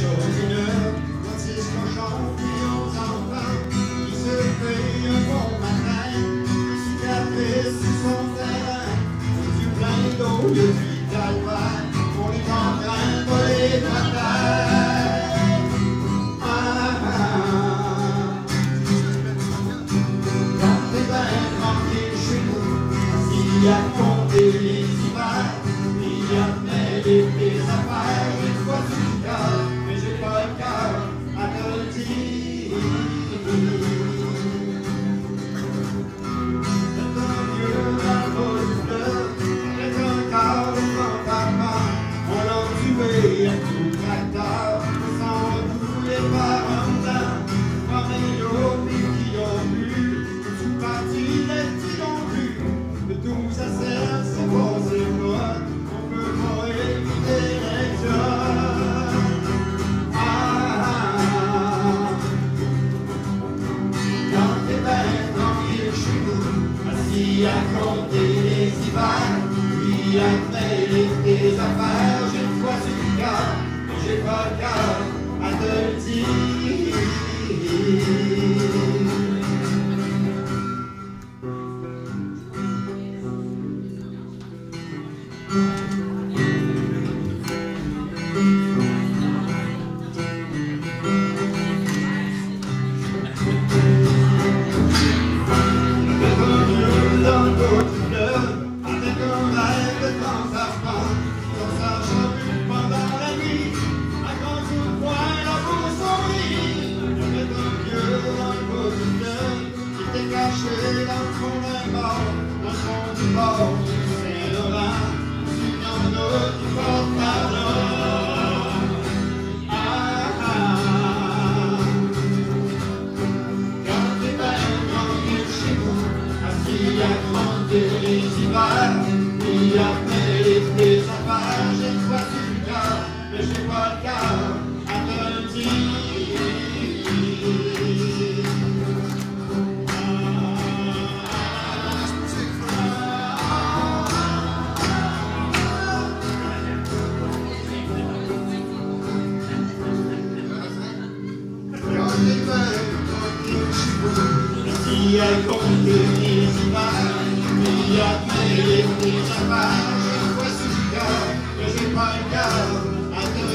chose une heure, quand 6 cochons puis 11 enfants qui se payent un bon matin, cicatrices sur son terrain, du plein d'eau depuis calvaire, pour les contraintes, pas les batailles. Quand t'es bien tranquille chez nous, s'il y a compté les hivers, il y a mêlé tes affaires, j'ai pas du cœur, mais j'ai pas le cœur à te le dire. C'est un vieux dans le bas du fleuve, avec un cœur de fantasme, on l'a tué à tout tracteur, sans rouler par un temps, comme les autres qui ont vu, tout parti des petits non plus, de 12 à 7, c'est passé moi. À compter les hivers, puis à mêler tes affaires, j'ai une fois sur le cœur, mais j'ai pas le cœur à te le dire. Caché dans le fond d'un bar, dans le fond du bord du Saint-Laurent, tu n'en as qui portent par là. Quand t'es bien tranquille chez nous, assis à compter les hivers, puis à mêler tes affaires, j'ai une fois sur le cœur, mais j'ai pas le cœur à te le dire. Il y a compté les hivers, il y a mêlé tes affaires, j'ai une fois sur le cœur, mais j'ai pas le cœur à te